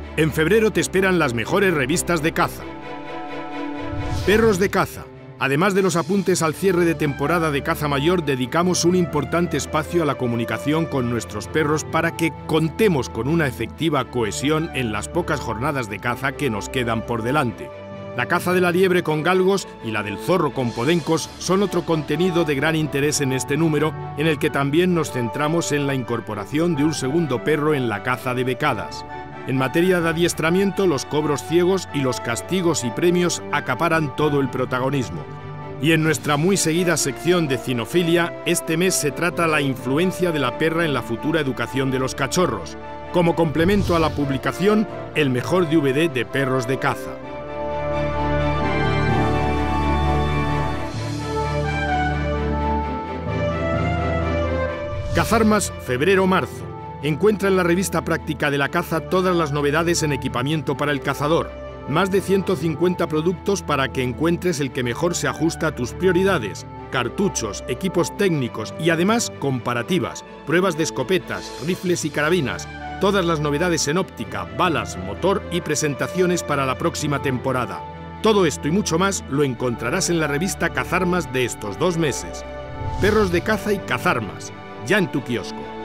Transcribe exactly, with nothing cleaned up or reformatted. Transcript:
En febrero te esperan las mejores revistas de caza. Perros de caza. Además de los apuntes al cierre de temporada de caza mayor, dedicamos un importante espacio a la comunicación con nuestros perros para que contemos con una efectiva cohesión en las pocas jornadas de caza que nos quedan por delante. La caza de la liebre con galgos y la del zorro con podencos son otro contenido de gran interés en este número, en el que también nos centramos en la incorporación de un segundo perro en la caza de becadas. En materia de adiestramiento, los cobros ciegos y los castigos y premios acaparan todo el protagonismo. Y en nuestra muy seguida sección de cinofilia, este mes se trata la influencia de la perra en la futura educación de los cachorros. Como complemento a la publicación, el mejor D V D de perros de caza. Cazarmas febrero-marzo. Encuentra en la revista práctica de la caza todas las novedades en equipamiento para el cazador. Más de ciento cincuenta productos para que encuentres el que mejor se ajusta a tus prioridades. Cartuchos, equipos técnicos y además comparativas, pruebas de escopetas, rifles y carabinas. Todas las novedades en óptica, balas, motor y presentaciones para la próxima temporada. Todo esto y mucho más lo encontrarás en la revista Cazarmas de estos dos meses. Perros de caza y Cazarmas, ya en tu kiosco.